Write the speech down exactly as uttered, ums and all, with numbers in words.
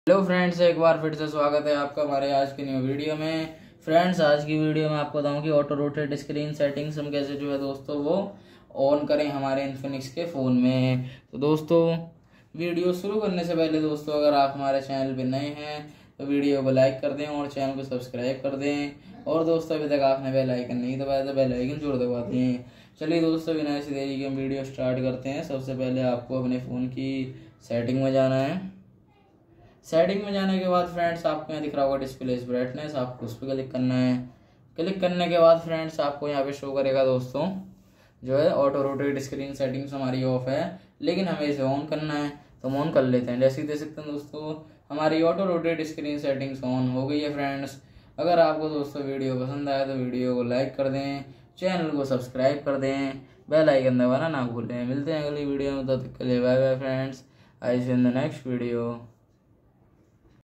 Hello friends, एक बार फिर से स्वागत है आपका हमारे आज की न्यू वीडियो में। फ्रेंड्स, आज की वीडियो में आपको बताऊं कि ऑटो रोटेट स्क्रीन सेटिंग्स हम कैसे जो है दोस्तों वो ऑन करें हमारे इन्फिनिक्स के फ़ोन में। तो दोस्तों, वीडियो शुरू करने से पहले दोस्तों, अगर आप हमारे चैनल पर नए हैं तो वीडियो को लाइक कर दें और चैनल को सब्सक्राइब कर दें। और दोस्तों, अभी तक आपने बेल आइकन नहीं दबाया तो बेल आइकन जरूर दबा दें। चलिए दोस्तों, बिना ऐसी देरी के हम वीडियो स्टार्ट करते हैं। सबसे पहले आपको अपने फ़ोन की सेटिंग में जाना है। सेटिंग में जाने के बाद फ्रेंड्स, आपको यहाँ दिख रहा होगा डिस्प्ले ब्राइटनेस, आपको उस पर क्लिक करना है। क्लिक करने के बाद फ्रेंड्स, आपको यहाँ पे शो करेगा दोस्तों जो है ऑटो रोटेट स्क्रीन सेटिंग्स हमारी ऑफ है, लेकिन हमें इसे ऑन करना है तो हम ऑन कर लेते हैं। जैसे देख सकते हैं दोस्तों, हमारी auto rotate screen settings on हो गई है। फ्रेंड्स, अगर आपको दोस्तों वीडियो पसंद आए तो वीडियो को लाइक कर दें, चैनल को सब्सक्राइब कर दें, बेल आइकन दबाना ना भूलें। मिलते हैं अगली वीडियो में, तब तक के लिए bye bye friends. I see in the next video.